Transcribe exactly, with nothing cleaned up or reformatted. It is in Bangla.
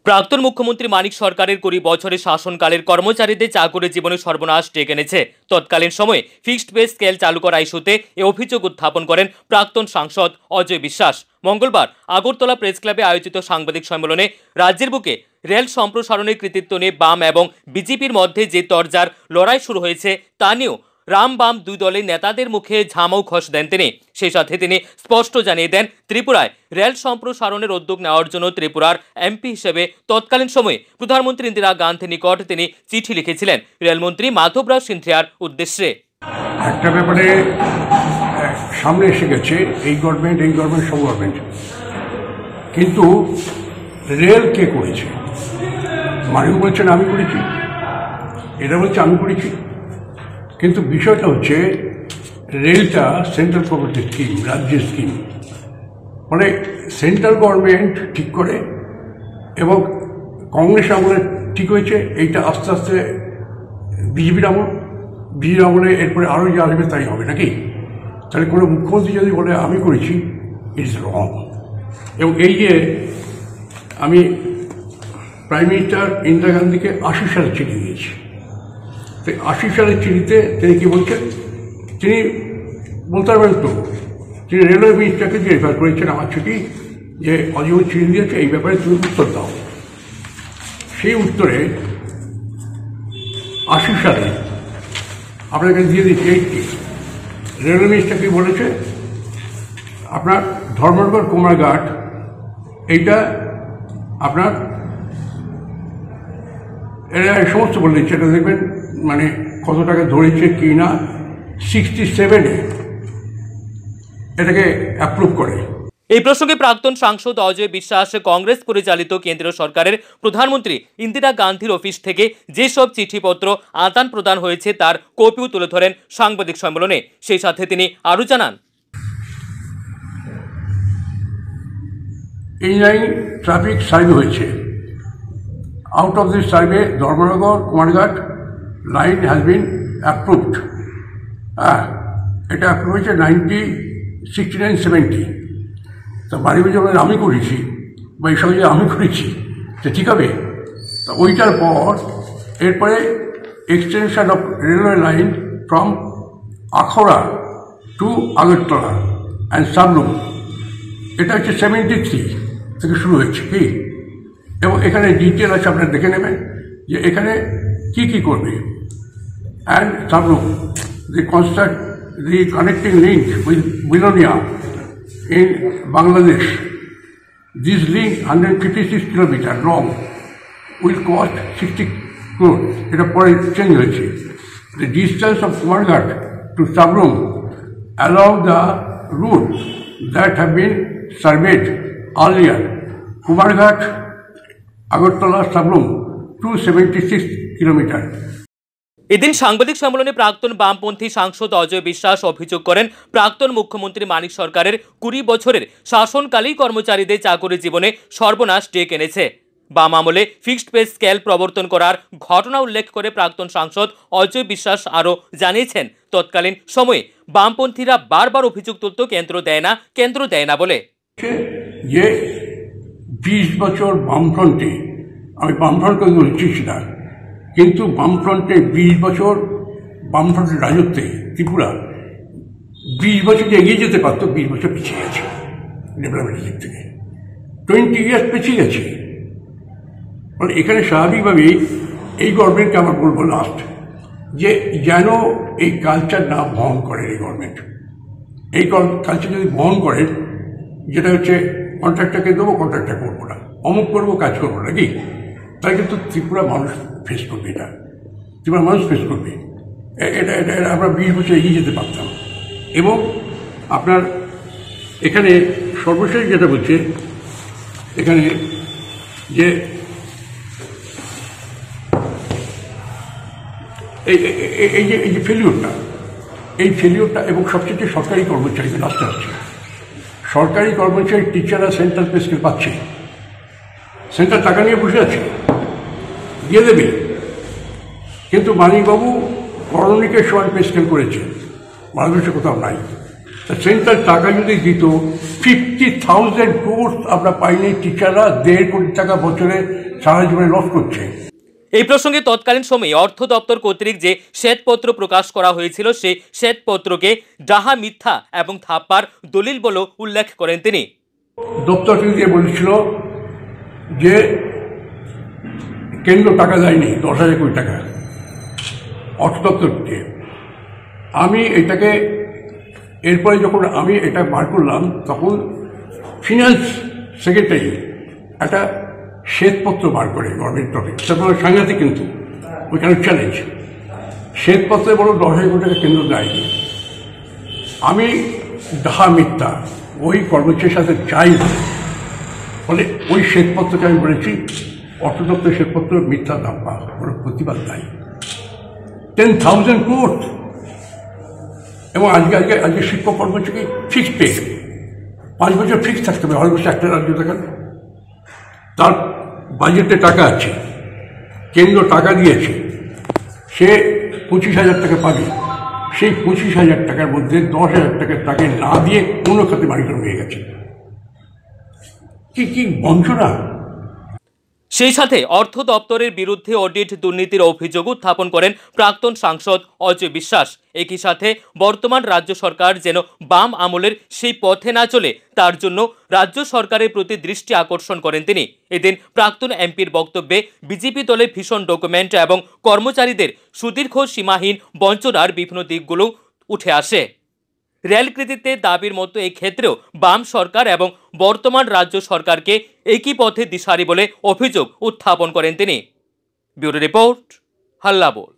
প্রাক্তন মুখ্যমন্ত্রী মানিক সরকারের কুড়ি বছরের শাসনকালের কর্মচারীদের চাকরি জীবনে সর্বনাশ ডেকে এনেছে। তৎকালীন সময়ে ফিক্সড পে স্কেল চালু করা ইস্যুতে এ অভিযোগ উত্থাপন করেন প্রাক্তন সাংসদ অজয় বিশ্বাস। মঙ্গলবার আগরতলা প্রেস ক্লাবে আয়োজিত সাংবাদিক সম্মেলনে রাজ্যের বুকে রেল সম্প্রসারণের কৃতিত্ব নিয়ে বাম এবং বিজেপির মধ্যে যে তরজার লড়াই শুরু হয়েছে তা নিয়েও রাম বাম দুই দলের নেতাদের মুখে ঝামাও খস দেন তিনি। সেই সাথে তিনি স্পষ্ট জানিয়ে দেন, ত্রিপুরায় রেল সম্প্রসারণের উদ্যোগ নেওয়ার জন্য ত্রিপুরার এমপি হিসেবে তৎকালীন সময়ে প্রধানমন্ত্রী ইন্দিরা গান্ধীর নিকট তিনি চিঠি লিখেছিলেন রেলমন্ত্রী মাধবরাও সিন্ধিয়ার উদ্দেশ্যে। একটা ব্যাপারে সামনে এসে গেছে, এই গভর্নমেন্ট এই গভর্নমেন্ট সব গভর্নমেন্ট, কিন্তু রেল কে করেছে? মানিক বলছেন আমি করেছি, এরা বলছে আমি করেছি, কিন্তু বিষয়টা হচ্ছে রেলটা সেন্ট্রাল গভর্নমেন্টের স্কিম, রাজ্যের স্কিম। মানে সেন্ট্রাল গভর্নমেন্ট ঠিক করে এবং কংগ্রেস আমলে ঠিক হয়েছে, এইটা আস্তে আস্তে বিজেপির আমল, বিজেপির আমলে এরপরে আরও যে আসবে তাই হবে নাকি? তাহলে কোনো মুখ্যমন্ত্রী যদি বলে আমি করেছি, ইট ইজ রং। এবং এই যে আমি প্রাইম মিনিস্টার ইন্দিরা গান্ধীকে আশি সালে চিঠি দিয়েছি, তো আশি সালের চিঠিতে তিনি কী বলছেন, তিনি বলতে পারবেন তো, তিনি রেলওয়ে মিনিস্টারকে যে রেফার করেছেন আমার চিঠি, যে অজয় চিঠি দিয়েছে এই ব্যাপারে তুমি উত্তর দাও। সেই উত্তরে আশি সালে আপনাকে দিয়ে দিচ্ছি এইটি রেলওয়ে মিনিস্টারকে বলেছে আপনার ধর্মনগর কুমারঘাট এইটা আপনার এরা সমস্ত বলে দিচ্ছে, এটা দেখবেন মানে কত টাকা ধরেছে কি না, সিক্সটি সেভেনে এটাকে অ্যাপ্রুভ করে। এই প্রসঙ্গে প্রাক্তন সাংসদ অজয় বিশ্বাস কংগ্রেস পরিচালিত কেন্দ্রীয় সরকারের প্রধানমন্ত্রী ইন্দিরা গান্ধীর অফিস থেকে যেসব চিঠিপত্র আদান প্রদান হয়েছে তার কপিও তুলে ধরেন সাংবাদিক সম্মেলনে। সেই সাথে তিনি আরও জানান, এই লাইন ট্রাফিক সার্ভে হয়েছে, out of this survey, Dharmanagar, Kumarghat line has been approved. Ah, it approved in nineteen sixty-nine seventy. তো বাড়ি বুঝে বলেন আমি করেছি বা এই সঙ্গে আমি করেছি, তো ঠিক হবে। তো ওইটার পর এরপরে extension of railway line from Akhaura to Agartala and Sabroom, এটা হচ্ছে সেভেন্টি থ্রি থেকে শুরু হয়েছে কি, এবং এখানে ডিটেল আছে, আপনারা দেখে নেবেন যে এখানে কি কি করবে। And Sabroom the construct the connecting link with Belonia in Bangladesh, this link hundred fifty six kilometre long will cost sixty crore, এটা পরে চেঞ্জ হয়েছে। The distance of Kumarghat to Sabroom along the route that have been surveyed earlier, Kumarghat Agartala Sabroom two seventy six kilometre. এদিন সাংবাদিক সম্মেলনে প্রাক্তন বামপন্থী সাংসদ অজয় বিশ্বাস অভিযোগ করেন প্রাক্তন মুখ্যমন্ত্রী মানিক সরকারের কুড়ি বছরের শাসনকালেই কর্মচারীদের চাকরি জীবনে সর্বনাশ ডেকে এনেছে। বাম আমলে ফিক্সড পে স্কেল প্রবর্তন করার ঘটনা উল্লেখ করে প্রাক্তন সাংসদ অজয় বিশ্বাস আরও জানিয়েছেন, তৎকালীন সময়ে বামপন্থীরা বারবার অভিযোগ তুলত কেন্দ্র দেয় না কেন্দ্র দেয় না বলে। যে বিশ বছর বামফ্রন্টে, আমি বামফ্রন্টকে বলছিস না, কিন্তু বামফ্রন্টে বিশ বছর বামফ্রন্টের রাজত্বে ত্রিপুরা বিশ বছর যে এগিয়ে যেতে পারতো, বিশ বছর পিছিয়ে গেছে ডেভেলপমেন্টের দিক থেকে, টোয়েন্টি ইয়ার্স পিছিয়ে গেছে। মানে এখানে স্বাভাবিকভাবেই এই গভর্নমেন্টকে আমার বলবো লাস্ট, যে যেন এই কালচার না বহন করে এই গভর্নমেন্ট। এই কালচার যদি বহন করে, যেটা হচ্ছে কন্ট্রাক্টরকে দেবো, কন্ট্রাক্টটা করবো না, অমুক করবো, কাজ করবো নাকি, তাই কিন্তু ত্রিপুরা মানুষ ফেস করবে, এটা ত্রিপুরা মানুষ ফেস করবে। এটা এটা আমরা বিশ বছর এগিয়ে যেতে পারতাম। এবং আপনার এখানে সর্বশেষ যেটা বলছে, এখানে যে এই এই যে এই যে ফেলিওরটা, এই ফেলিওরটা এবং সবচেয়ে সরকারি কর্মচারীদের লাস্টে আসছে। সরকারি কর্মচারী টিচাররা সেন্ট্রাল পে স্কেল পাচ্ছে, সেন্ট্রাল টাকা নিয়ে বসে আছে, দিয়ে দেবে, কিন্তু মানিকবাবু করণিকের সমান পে স্কেল করেছে, বাংলাদেশে কোথাও নাই। সেন্ট্রাল টাকা যদি দিত ফিফটি থাউজেন্ড কোর্স আমরা পাইনি, টিচাররা দেড় কোটি টাকা বছরে সারা জীবনে লস করছে। এই প্রসঙ্গে তৎকালীন সময়ে অর্থ দপ্তর কর্তৃক যে শ্বেতপত্র প্রকাশ করা হয়েছিল সেই শ্বেতপত্রকে ডাহা মিথ্যা এবং থাপ্পার দলিল বলে উল্লেখ করেন তিনি। দপ্তর থেকে বলেছিল যে কেন্দ্র টাকা দেয়নি দশ হাজার কোটি টাকা অর্থ দপ্তরকে। আমি এটাকে এরপরে যখন আমি এটা বার করলাম তখন ফিনান্স সেক্রেটারি একটা শ্বেতপত্র বার করে গভর্নমেন্ট টপিক, তারপরে সাংঘাতিক, কিন্তু ওইখানে চ্যালেঞ্জ শ্বেতপত্রে বড় দশ হাজার কোটি টাকা কেন্দ্র দেয়নি। আমি ডাহা মিথ্যা ওই কর্মচারীর সাথে চাই ফলে ওই শ্বেতপত্রকে আমি বলেছি অর্থ দপ্তরের শ্বেতপত্র মিথ্যা দাপ্পা, কোনো প্রতিবাদ নাই। টেন থাউজেন্ড কোর্ট এবং আজকে আজকে আজকে শিক্ষক কর্মচারী ফিক্স পে, পাঁচ বছর ফিক্স থাকতে হবে। ভারতবর্ষে একটা রাজ্য দেখেন তার বাজেটে টাকা আছে, কেন্দ্র টাকা দিয়েছে, সে পঁচিশ হাজার টাকা পাবে, সেই পঁচিশ হাজার টাকার মধ্যে দশ হাজার টাকা তাকে না দিয়ে কোনো খাতে বাড়িটা হয়ে গেছে। কি কি বঞ্চনা! সেই সাথে অর্থ দপ্তরের বিরুদ্ধে অডিট দুর্নীতির অভিযোগ উত্থাপন করেন প্রাক্তন সাংসদ অজয় বিশ্বাস। একই সাথে বর্তমান রাজ্য সরকার যেন বাম আমলের সেই পথে না চলে তার জন্য রাজ্য সরকারের প্রতি দৃষ্টি আকর্ষণ করেন তিনি। এদিন প্রাক্তন এমপির বক্তব্যে বিজেপি দলের ভীষণ ডকুমেন্ট এবং কর্মচারীদের সুদীর্ঘ সীমাহীন বঞ্চনার বিভিন্ন দিকগুলো উঠে আসে। রেলকৃতিতে দাবির মতো এই ক্ষেত্রেও বাম সরকার এবং বর্তমান রাজ্য সরকারকে একই পথে দিশারি বলে অভিযোগ উত্থাপন করেন তিনি। Bureau report, হাল্লাবোল।